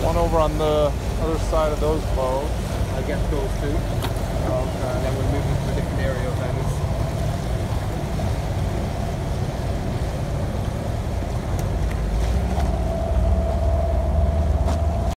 One over on the other side of those boats. I guess those two. Okay. And then we'll move into a different area of Venice.